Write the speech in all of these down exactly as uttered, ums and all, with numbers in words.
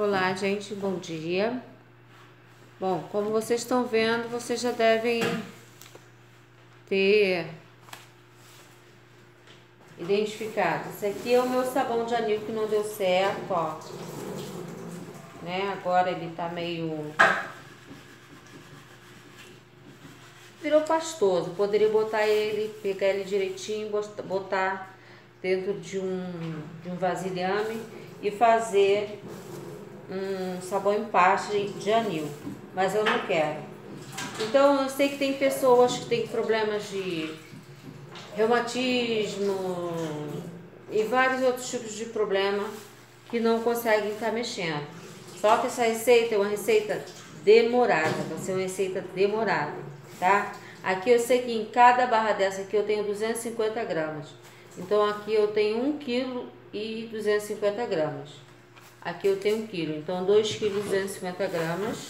Olá, gente, bom dia. Bom, como vocês estão vendo, vocês já devem ter identificado. Esse aqui é o meu sabão de anil que não deu certo, ó. Né? Agora ele tá meio... virou pastoso. Poderia botar ele, pegar ele direitinho, botar dentro de um, de um vasilhame e fazer um sabão em pasta de anil, mas eu não quero. Então eu sei que tem pessoas que têm problemas de reumatismo e vários outros tipos de problema que não conseguem estar mexendo. Só que essa receita é uma receita demorada, vai ser uma receita demorada, tá? Aqui eu sei que em cada barra dessa aqui eu tenho duzentos e cinquenta gramas. Então aqui eu tenho um quilo e duzentos e cinquenta gramas. Aqui eu tenho um quilo, então dois quilos e duzentos e cinquenta gramas,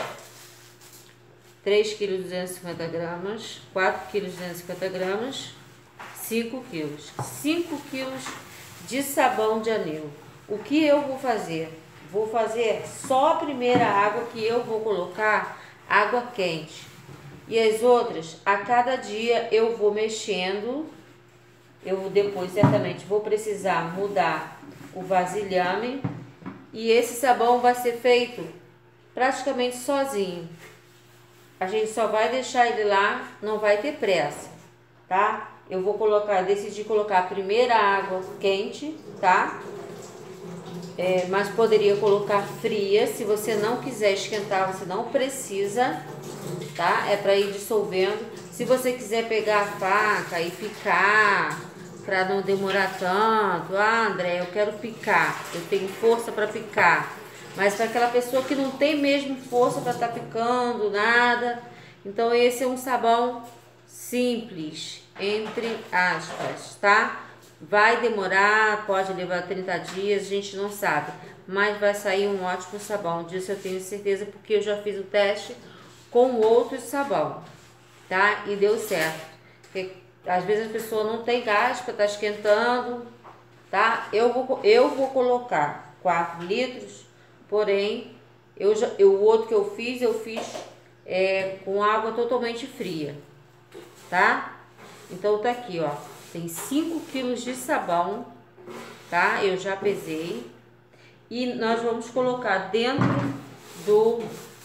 três quilos e duzentos e cinquenta gramas, quatro quilos e duzentos e cinquenta gramas, cinco quilos. cinco quilos de sabão de anil. O que eu vou fazer? Vou fazer só a primeira água que eu vou colocar, água quente. E as outras, a cada dia eu vou mexendo. Eu depois certamente vou precisar mudar o vasilhame. E esse sabão vai ser feito praticamente sozinho. A gente só vai deixar ele lá, não vai ter pressa, tá? Eu vou colocar, decidi colocar a primeira água quente, tá? É, mas poderia colocar fria, se você não quiser esquentar, você não precisa, tá? É para ir dissolvendo. Se você quiser pegar a faca e picar, para não demorar tanto, ah, André, eu quero picar, eu tenho força para picar, mas para aquela pessoa que não tem mesmo força para estar tá picando, nada, então esse é um sabão simples, entre aspas, tá? Vai demorar, pode levar trinta dias, a gente não sabe, mas vai sair um ótimo sabão, disso eu tenho certeza, porque eu já fiz o teste com outro sabão, tá? E deu certo, porque às vezes a pessoa não tem gás para estar tá esquentando, tá? Eu vou, eu vou colocar quatro litros, porém, eu já, eu, o outro que eu fiz, eu fiz é, com água totalmente fria, tá? Então tá aqui, ó, tem cinco quilos de sabão, tá? Eu já pesei. E nós vamos colocar dentro do...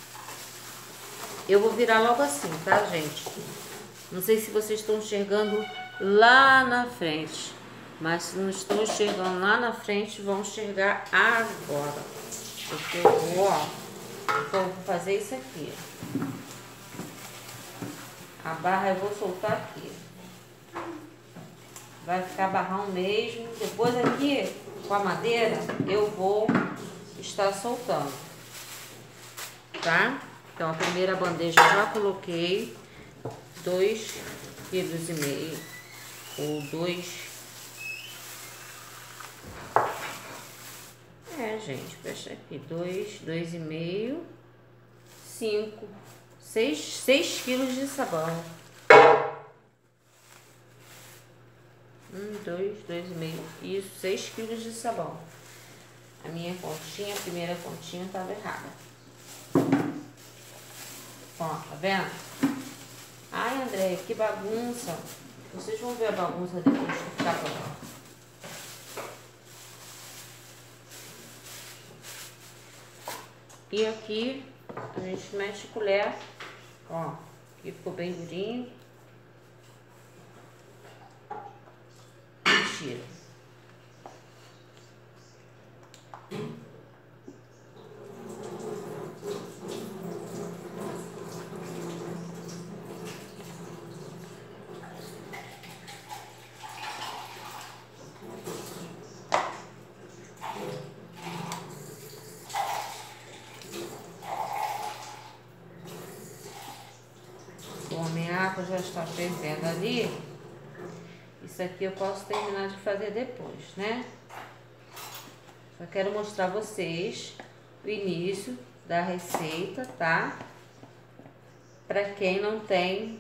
Eu vou virar logo assim, tá, gente? Não sei se vocês estão enxergando lá na frente, mas se não estão enxergando lá na frente, vão enxergar agora. Porque eu vou, ó, vou fazer isso aqui. A barra eu vou soltar aqui. Vai ficar barrão mesmo. Depois aqui, com a madeira, eu vou estar soltando, tá? Então a primeira bandeja eu já coloquei. Dois quilos e meio ou dois. É, gente, fecha aqui. Dois, dois e meio, cinco, seis, seis quilos de sabão. Um, dois, dois e meio. Isso, seis quilos de sabão. A minha continha, a primeira continha estava errada. Ó, tá vendo? Ai, André, que bagunça. Vocês vão ver a bagunça depois que ficar pronto. E aqui a gente mexe a colher. Ó, aqui ficou bem durinho. E tira. A água já está fervendo ali. Isso aqui eu posso terminar de fazer depois, né? Só quero mostrar a vocês o início da receita, tá? Para quem não tem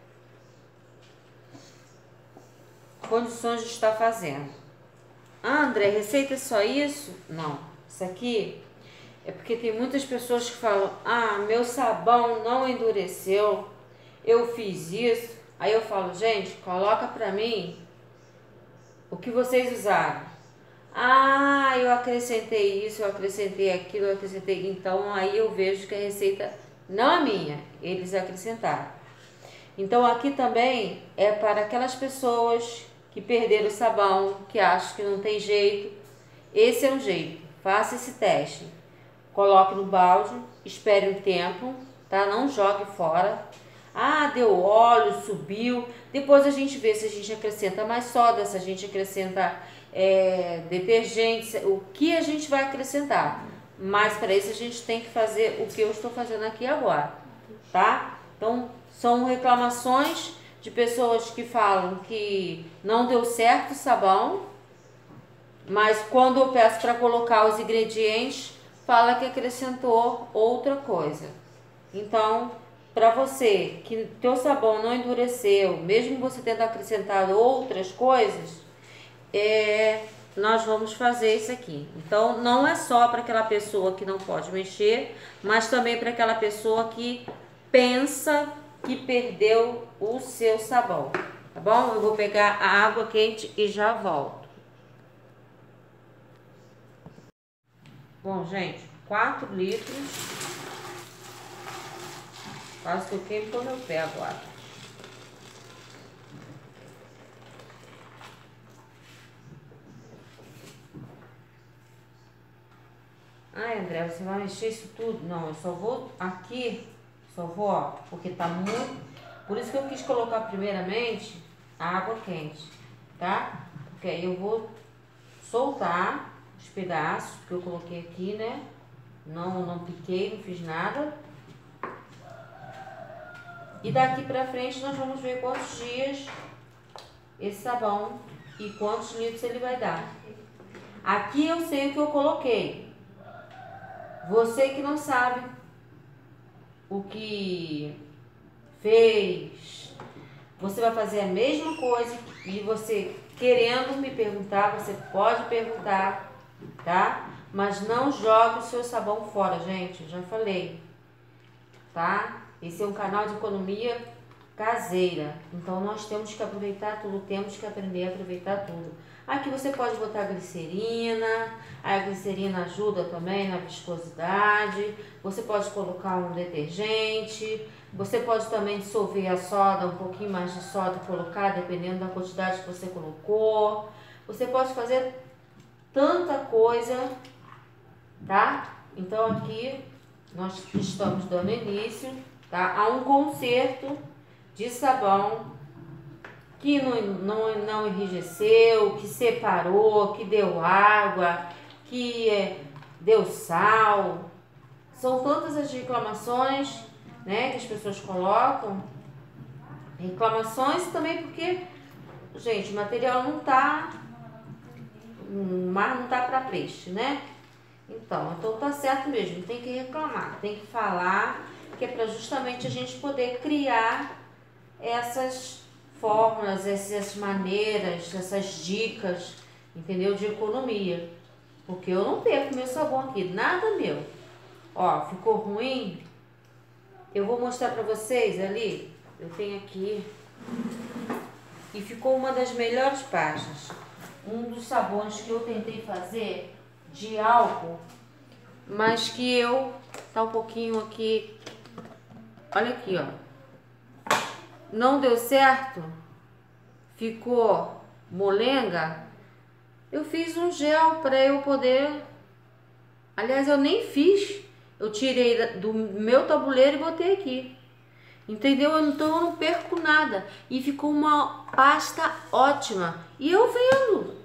condições de estar fazendo. Ah, André, receita é só isso? Não. Isso aqui É porque tem muitas pessoas que falam, ah, meu sabão não endureceu, eu fiz isso. Aí eu falo, gente, coloca pra mim o que vocês usaram. Ah, eu acrescentei isso, eu acrescentei aquilo, eu acrescentei. Então aí eu vejo que a receita não é minha, eles acrescentaram. Então aqui também é para aquelas pessoas que perderam o sabão, que acham que não tem jeito. Esse é um jeito, faça esse teste. Coloque no balde, espere um tempo, tá? Não jogue fora. Ah, deu óleo, subiu. Depois a gente vê se a gente acrescenta mais soda, se a gente acrescenta é, detergente, o que a gente vai acrescentar. Mas para isso a gente tem que fazer o que eu estou fazendo aqui agora, tá? Então, são reclamações de pessoas que falam que não deu certo o sabão, mas quando eu peço para colocar os ingredientes, fala que acrescentou outra coisa. Então, para você que teu sabão não endureceu, mesmo você tendo acrescentado outras coisas, é, nós vamos fazer isso aqui. Então, não é só para aquela pessoa que não pode mexer, mas também para aquela pessoa que pensa que perdeu o seu sabão, tá bom? Eu vou pegar a água quente e já volto. Bom, gente, quatro litros. Quase que eu queimo com o meu pé agora. Ai, André, você vai mexer isso tudo? Não, eu só vou aqui, só vou, ó, porque tá muito... Por isso que eu quis colocar primeiramente a água quente, tá? Porque aí eu vou soltar os pedaços que eu coloquei aqui, né? Não, não piquei, não fiz nada. E daqui pra frente nós vamos ver quantos dias esse sabão e quantos litros ele vai dar. Aqui eu sei o que eu coloquei. Você que não sabe o que fez, você vai fazer a mesma coisa e você querendo me perguntar, você pode perguntar, tá? Mas não jogue o seu sabão fora, gente, eu já falei, tá? Esse é um canal de economia caseira, então nós temos que aproveitar tudo, temos que aprender a aproveitar tudo. Aqui você pode botar glicerina, a glicerina ajuda também na viscosidade, você pode colocar um detergente, você pode também dissolver a soda, um pouquinho mais de soda e colocar, dependendo da quantidade que você colocou. Você pode fazer tanta coisa, tá? Então aqui nós estamos dando início, tá, a um conserto de sabão que não, não, não enrijeceu, que separou, que deu água, que é, deu sal. São tantas as reclamações, né, que as pessoas colocam. Reclamações também porque, gente, o material não tá, o mar não tá para peixe, né? Então, então tá certo mesmo, tem que reclamar, tem que falar, que é para justamente a gente poder criar essas fórmulas, essas maneiras, essas dicas, entendeu? De economia. Porque eu não perco meu sabão aqui, nada meu. Ó, ficou ruim? Eu vou mostrar pra vocês ali. Eu tenho aqui. E ficou uma das melhores páginas. Um dos sabões que eu tentei fazer de álcool, mas que eu... Tá um pouquinho aqui... Olha aqui, ó. Não deu certo, ficou molenga, eu fiz um gel para eu poder, aliás eu nem fiz, eu tirei do meu tabuleiro e botei aqui, entendeu? Então eu não perco nada e ficou uma pasta ótima e eu vendo,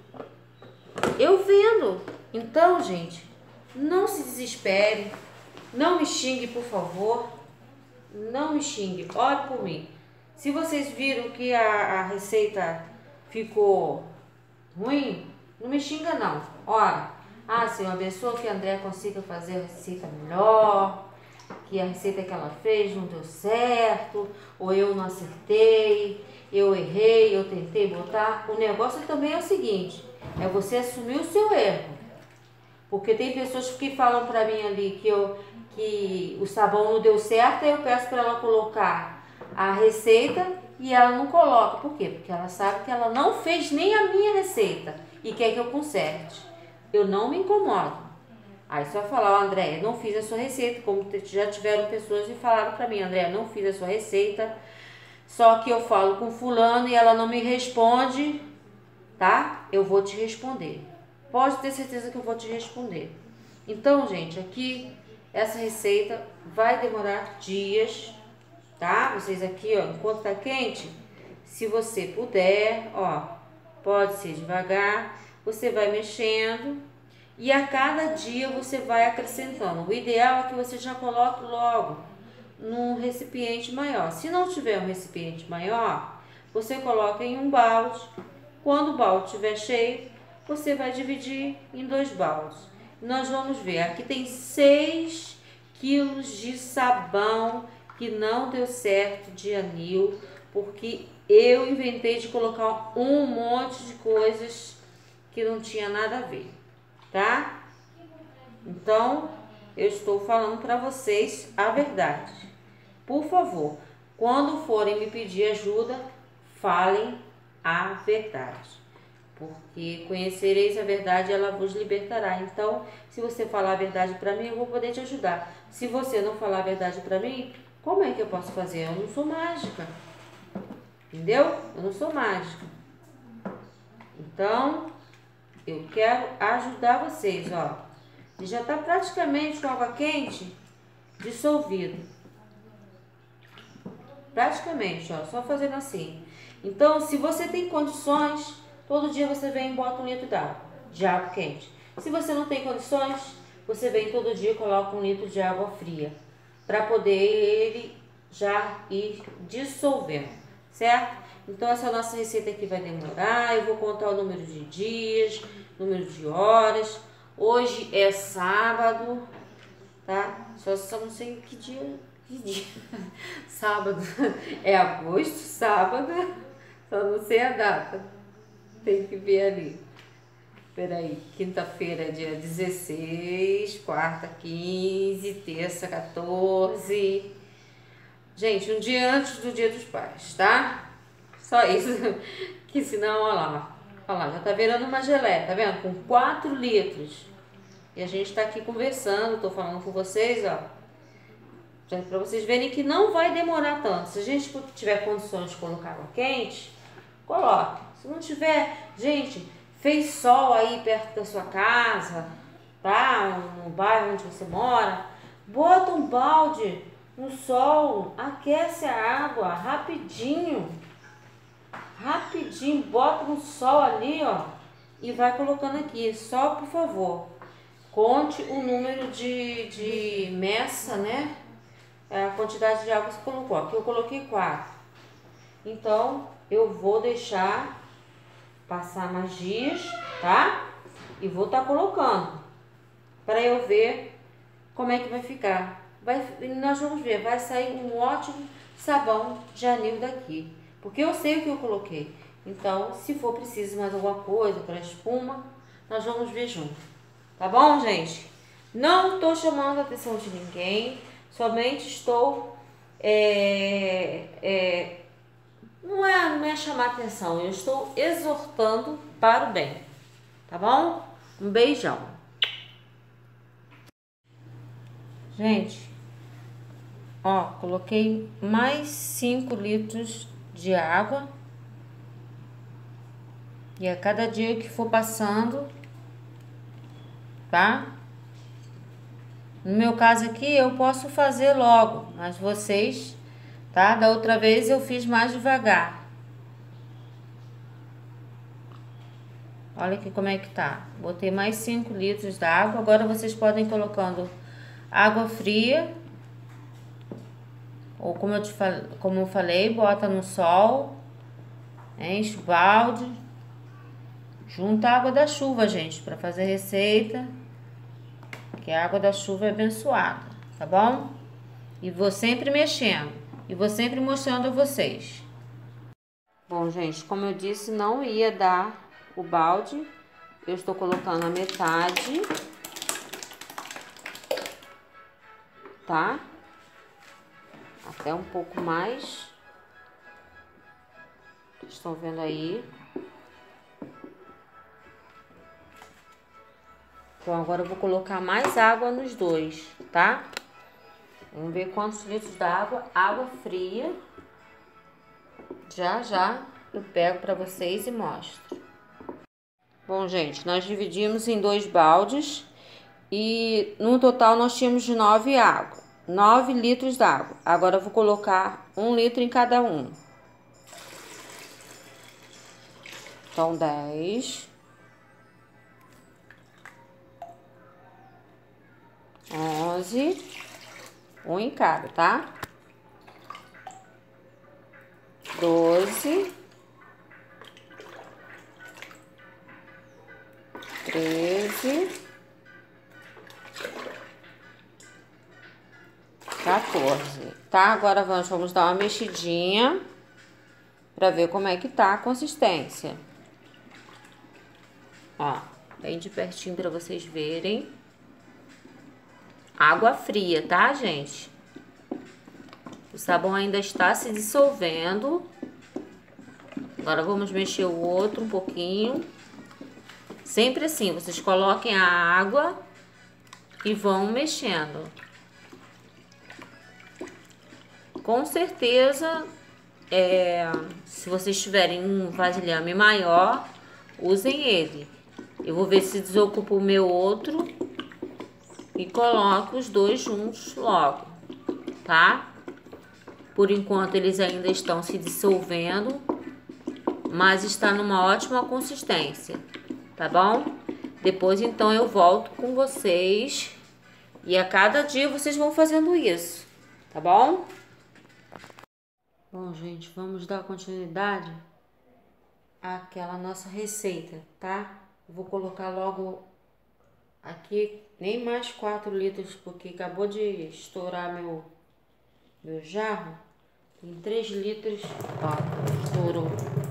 eu vendo. Então, gente, não se desespere, não me xingue, por favor, não me xingue, ore por mim. Se vocês viram que a, a receita ficou ruim, não me xinga não. Ora, ah, Senhor, abençoa que a André consiga fazer a receita melhor, que a receita que ela fez não deu certo, ou eu não acertei, eu errei, eu tentei botar. O negócio também é o seguinte, é você assumir o seu erro. Porque tem pessoas que falam pra mim ali que, eu, que o sabão não deu certo, aí eu peço pra ela colocar a receita e ela não coloca. Por quê? Porque ela sabe que ela não fez nem a minha receita e quer que eu conserte. Eu não me incomodo. Aí só falar, ó, Andréia, não fiz a sua receita, como já tiveram pessoas que falaram pra mim, Andréia, não fiz a sua receita, só que eu falo com fulano e ela não me responde, tá? Eu vou te responder. Pode ter certeza que eu vou te responder. Então, gente, aqui, essa receita vai demorar dias, tá? Vocês aqui, ó, enquanto tá quente, se você puder, ó, pode ser devagar, você vai mexendo e a cada dia você vai acrescentando. O ideal é que você já coloque logo num recipiente maior. Se não tiver um recipiente maior, você coloca em um balde. Quando o balde estiver cheio, você vai dividir em dois baldes. Nós vamos ver, aqui tem seis quilos de sabão que não deu certo de anil, porque eu inventei de colocar um monte de coisas que não tinha nada a ver, tá? Então, eu estou falando para vocês a verdade. Por favor, quando forem me pedir ajuda, falem a verdade. Porque conhecereis a verdade, ela vos libertará. Então, se você falar a verdade para mim, eu vou poder te ajudar. Se você não falar a verdade para mim, como é que eu posso fazer? Eu não sou mágica. Entendeu? Eu não sou mágica. Então, eu quero ajudar vocês, ó. E já tá praticamente com água quente dissolvido. Praticamente, ó, só fazendo assim. Então, se você tem condições, todo dia você vem e bota um litro d'água, de água quente. Se você não tem condições, você vem todo dia e coloca um litro de água fria, para poder ele já ir dissolvendo, certo? Então, essa nossa receita aqui vai demorar, eu vou contar o número de dias, número de horas. Hoje é sábado, tá? Só, só não sei que dia, que dia. Sábado, é agosto, sábado, só não sei a data. Tem que ver ali. Peraí, quinta-feira é dia dezesseis, quarta quinze, terça quatorze. Gente, um dia antes do Dia dos Pais, tá? Só isso, que senão, olha lá, olha lá, já tá virando uma geleia, tá vendo? Com quatro litros. E a gente tá aqui conversando, tô falando com vocês, ó. Pra vocês verem que não vai demorar tanto. Se a gente tiver condições de colocar água quente, coloque. Se não tiver, gente, fez sol aí perto da sua casa, tá? No bairro onde você mora, bota um balde no sol, aquece a água rapidinho. Rapidinho, bota no sol ali, ó, e vai colocando aqui. Só, por favor, conte o número de, de meça, né? A quantidade de água que você colocou. Aqui eu coloquei quatro. Então, eu vou deixar passar mais dias, tá? E vou estar tá colocando para eu ver como é que vai ficar. Vai, nós vamos ver, vai sair um ótimo sabão de anil daqui. Porque eu sei o que eu coloquei. Então, se for preciso mais alguma coisa para espuma, nós vamos ver junto. Tá bom, gente? Não estou chamando a atenção de ninguém. Somente estou... É, é, não, é, não é chamar atenção. Eu estou exortando para o bem. Tá bom? Um beijão. Gente, ó, coloquei mais cinco litros de água. E a cada dia que for passando, tá? No meu caso aqui, eu posso fazer logo, mas vocês, tá? Da outra vez eu fiz mais devagar. Olha aqui como é que tá. Botei mais cinco litros d'água. Agora vocês podem ir colocando água fria. Ou como eu, te fal... como eu falei, bota no sol. Enche o balde. Junta a água da chuva, gente, para fazer receita. Que a água da chuva é abençoada, tá bom? E vou sempre mexendo. E vou sempre mostrando a vocês. Bom, gente, como eu disse, não ia dar o balde. Eu estou colocando a metade. tá? Até um pouco mais. Vocês estão vendo aí? Então, agora eu vou colocar mais água nos dois, tá? Vamos ver quantos litros d'água. Água fria. Já, já eu pego para vocês e mostro. Bom, gente, nós dividimos em dois baldes. E no total nós tínhamos nove água. nove litros d'água. Agora eu vou colocar um litro em cada um. Então, dez. onze, um em cada, tá? doze, treze, quatorze, tá? Agora vamos, vamos dar uma mexidinha pra ver como é que tá a consistência. Ó, bem de pertinho pra vocês verem. Água fria, tá, gente? O sabão ainda está se dissolvendo. Agora vamos mexer o outro um pouquinho. Sempre assim, vocês coloquem a água e vão mexendo. Com certeza, é, se vocês tiverem um vasilhame maior, usem ele. Eu vou ver se desocupa o meu outro e coloco os dois juntos logo, tá? Por enquanto eles ainda estão se dissolvendo, mas está numa ótima consistência, tá bom? Depois então eu volto com vocês e a cada dia vocês vão fazendo isso, tá bom? Bom, gente, vamos dar continuidade àquela nossa receita, tá? Eu vou colocar logo aqui nem mais quatro litros, porque acabou de estourar meu, meu jarro. Tem três litros, ó, estourou.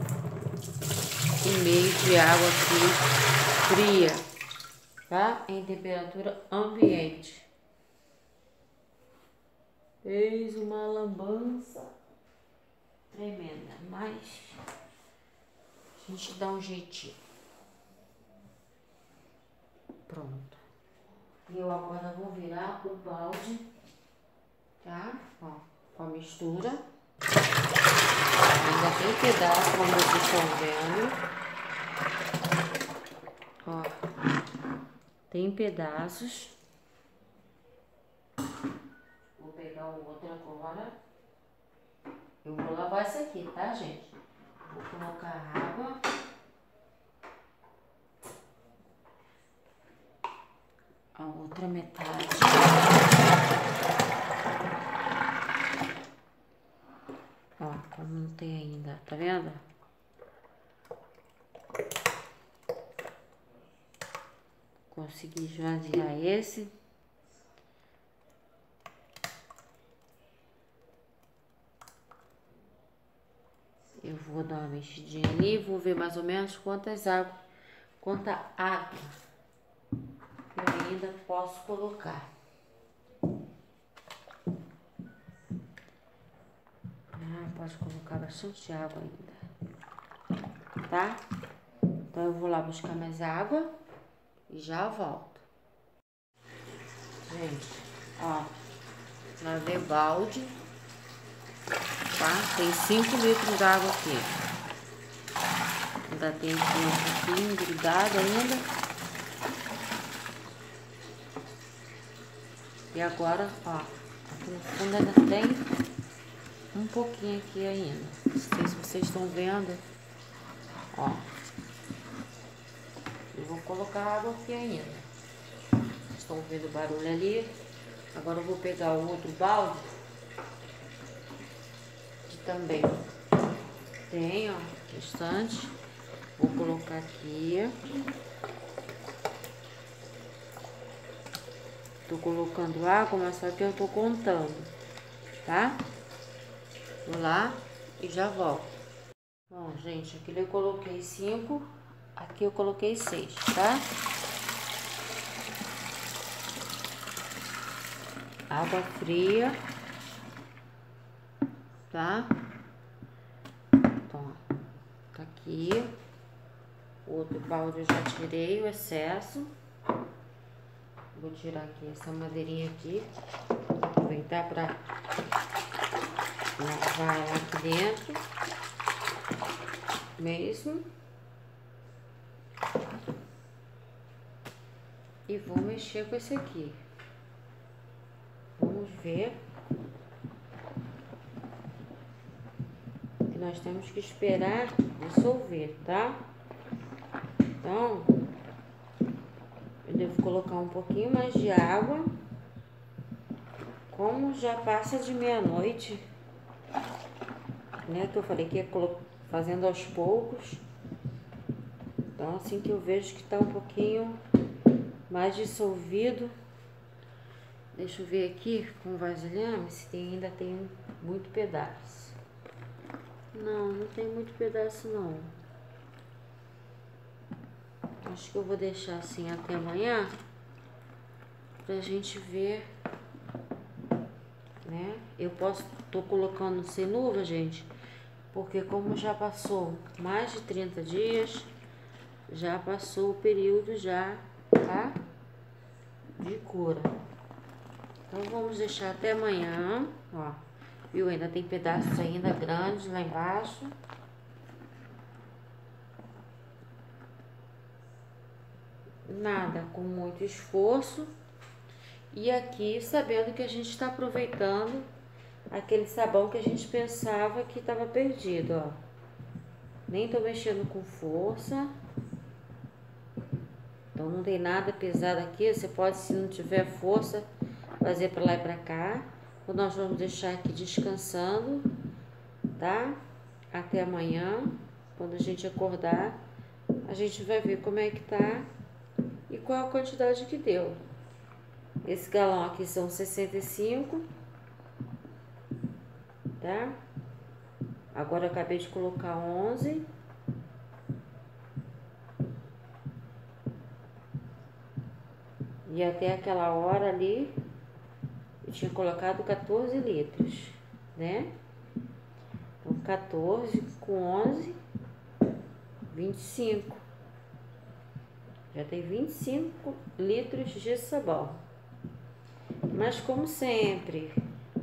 E meio de água aqui fria, tá? Em temperatura ambiente. Fez uma lambança tremenda, mas a gente dá um jeitinho. Pronto. E eu agora vou virar o balde, tá? Ó, com a mistura. Ainda tem pedaço, como vocês estão vendo. Ó, tem pedaços. Vou pegar o outro agora. Eu vou lavar esse aqui, tá, gente? Vou colocar água. A outra metade. Ó, como não tem ainda, tá vendo? Consegui esvaziar esse. Eu vou dar uma mexidinha ali, vou ver mais ou menos quantas águas, quanta água eu ainda posso colocar. Ah, posso colocar bastante água ainda, tá? Então eu vou lá buscar mais água e já volto. Gente, ó, lavei o balde, tá? Tem cinco litros de água aqui. Ainda tem aqui um pouquinho grudado ainda. E agora, ó, aqui no fundo ainda tem um pouquinho aqui ainda. Não sei se vocês estão vendo. Ó. Eu vou colocar água aqui ainda. Vocês estão vendo o barulho ali. Agora eu vou pegar o outro balde. Que também tem, ó, bastante. Vou colocar aqui. Tô colocando água, mas só que eu tô contando, tá? Vou lá e já volto. Bom, gente, aqui eu coloquei cinco, aqui eu coloquei seis, tá? água fria, tá? Então, tá aqui. O outro balde eu já tirei o excesso. Vou tirar aqui essa madeirinha aqui. Vou aproveitar para lavar ela aqui dentro mesmo. E vou mexer com esse aqui. Vamos ver. Que nós temos que esperar dissolver, tá? Então, eu devo colocar um pouquinho mais de água. Como já passa de meia-noite, né? Que eu falei que ia fazendo aos poucos. Então, assim que eu vejo que tá um pouquinho mais dissolvido. Deixa eu ver aqui com o vasilhame se tem, ainda tem muito pedaço. Não, não tem muito pedaço não. Acho que eu vou deixar assim até amanhã pra gente ver, né? Eu posso, tô colocando sem luva, gente, porque como já passou mais de trinta dias, já passou o período já, tá? De cura. Então vamos deixar até amanhã, ó. Viu? Ainda tem pedaços ainda grandes lá embaixo. Nada com muito esforço. E aqui sabendo que a gente está aproveitando aquele sabão que a gente pensava que estava perdido, ó. Nem tô mexendo com força. Então não tem nada pesado aqui. Você pode, se não tiver força, fazer para lá e para cá. Então nós vamos deixar aqui descansando, tá? Até amanhã, quando a gente acordar, a gente vai ver como é que tá e qual a quantidade que deu. Esse galão aqui são sessenta e cinco, tá? Agora eu acabei de colocar onze. E até aquela hora ali, eu tinha colocado quatorze litros, né? Então, quatorze com onze, vinte e cinco. Já tem vinte e cinco litros de sabão. Mas como sempre,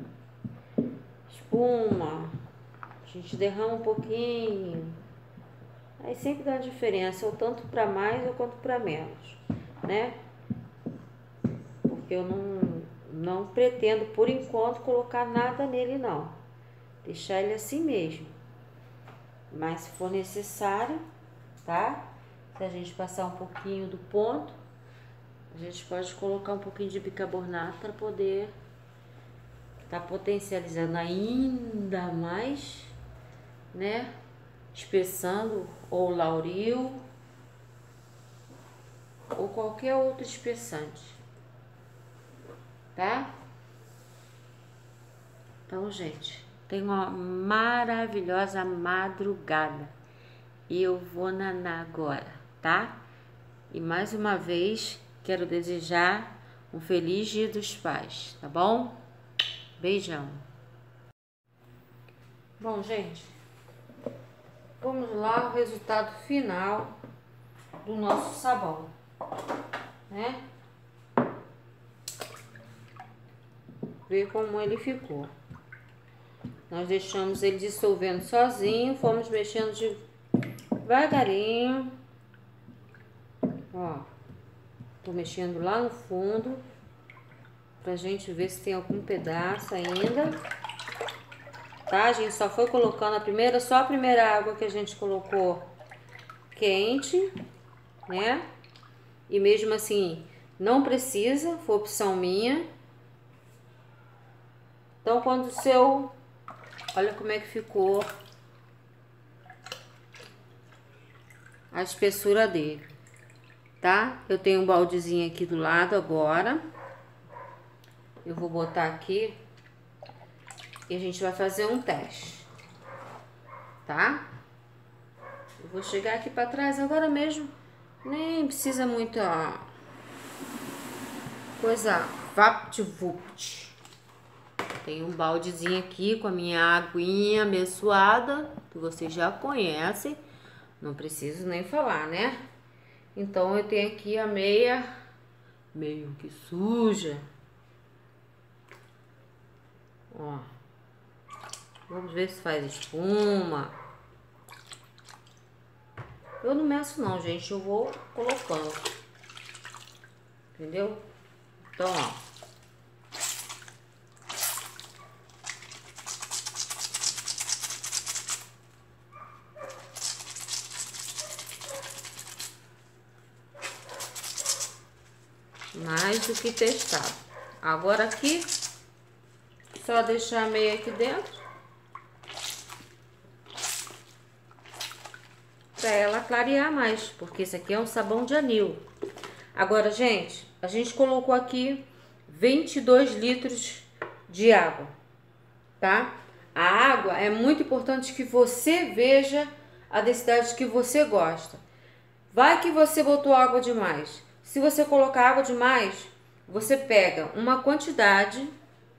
espuma, a gente derrama um pouquinho. Aí sempre dá diferença, ou tanto para mais ou quanto para menos, né? Porque eu não, não pretendo, por enquanto, colocar nada nele, não. Deixar ele assim mesmo. Mas se for necessário, tá? Se a gente passar um pouquinho do ponto, a gente pode colocar um pouquinho de bicarbonato para poder tá potencializando ainda mais, né? Espessando ou lauril ou qualquer outro espessante, tá? Então, gente, tenha uma maravilhosa madrugada. E eu vou nanar agora, tá? E mais uma vez, quero desejar um feliz Dia dos Pais, tá bom? Beijão. Bom, gente, vamos lá, o resultado final do nosso sabão, né? Ver como ele ficou. Nós deixamos ele dissolvendo sozinho, fomos mexendo devagarinho. Ó, tô mexendo lá no fundo pra gente ver se tem algum pedaço ainda. Tá? A gente só foi colocando a primeira, só a primeira água que a gente colocou quente, né? E mesmo assim, não precisa, foi opção minha. Então, quando o seu... Olha como é que ficou a espessura dele, tá? Eu tenho um baldezinho aqui do lado agora. Eu vou botar aqui e a gente vai fazer um teste, tá? Eu vou chegar aqui pra trás agora mesmo. Nem precisa muito, ó, coisa vapt-vupt. Tem um baldezinho aqui com a minha aguinha abençoada, que vocês já conhecem. Não preciso nem falar, né? Então, eu tenho aqui a meia, meio que suja. Ó. Vamos ver se faz espuma. Eu não meço não, gente. Eu vou colocando. Entendeu? Então, ó. Mais do que testado. Agora aqui, só deixar a meia aqui dentro. Pra ela clarear mais, porque isso aqui é um sabão de anil. Agora, gente, a gente colocou aqui vinte e dois litros de água, tá? A água é muito importante que você veja a densidade que você gosta. Vai que você botou água demais. Se você colocar água demais, você pega uma quantidade,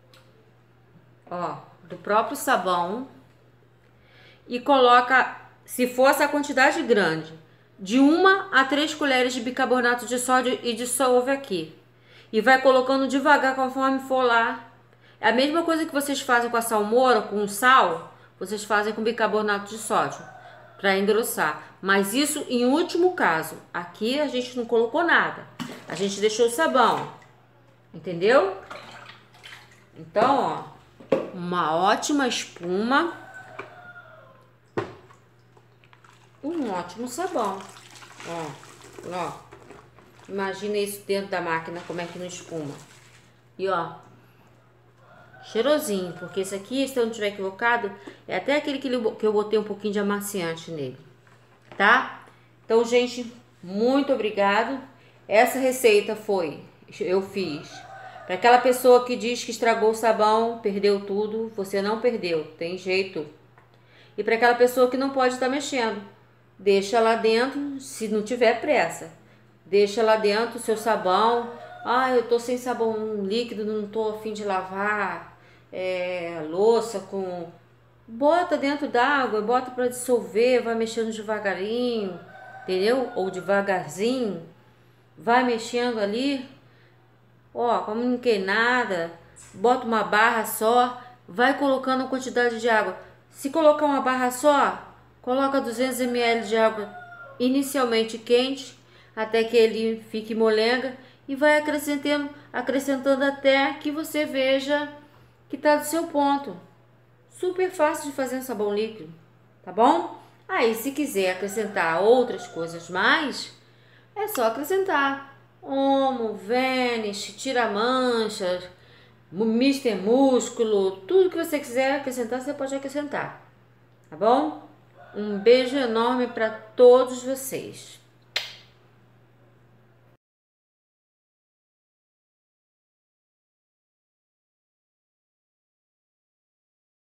ó, do próprio sabão e coloca, se for essa quantidade grande, de uma a três colheres de bicarbonato de sódio e dissolve aqui. E vai colocando devagar conforme for lá. É a mesma coisa que vocês fazem com a salmoura, com o sal, vocês fazem com bicarbonato de sódio, para engrossar. Mas isso em último caso. Aqui a gente não colocou nada. A gente deixou o sabão. Entendeu? Então, ó, uma ótima espuma. Um ótimo sabão. Ó, ó. Imagina isso dentro da máquina, como é que não espuma. E ó, cheirosinho, porque esse aqui, se eu não estiver equivocado, é até aquele que eu botei um pouquinho de amaciante nele, tá? Então, gente, muito obrigado. Essa receita foi, eu fiz. Para aquela pessoa que diz que estragou o sabão, perdeu tudo, você não perdeu, tem jeito. E para aquela pessoa que não pode estar mexendo, deixa lá dentro, se não tiver pressa. Deixa lá dentro o seu sabão. Ah, eu tô sem sabão líquido, não tô a fim de lavar é, louça com... Bota dentro d'água, bota para dissolver, vai mexendo devagarinho, entendeu? Ou devagarzinho. Vai mexendo ali. Ó, como não quer nada, bota uma barra só, vai colocando a quantidade de água. Se colocar uma barra só, coloca duzentos mililitros de água inicialmente quente, até que ele fique molenga, e vai acrescentando, acrescentando até que você veja que tá do seu ponto. Super fácil de fazer um sabão líquido, tá bom? Aí, se quiser acrescentar outras coisas mais, é só acrescentar Omo, Vanish, tira manchas, Mister Músculo, tudo que você quiser acrescentar, você pode acrescentar, tá bom? Um beijo enorme para todos vocês.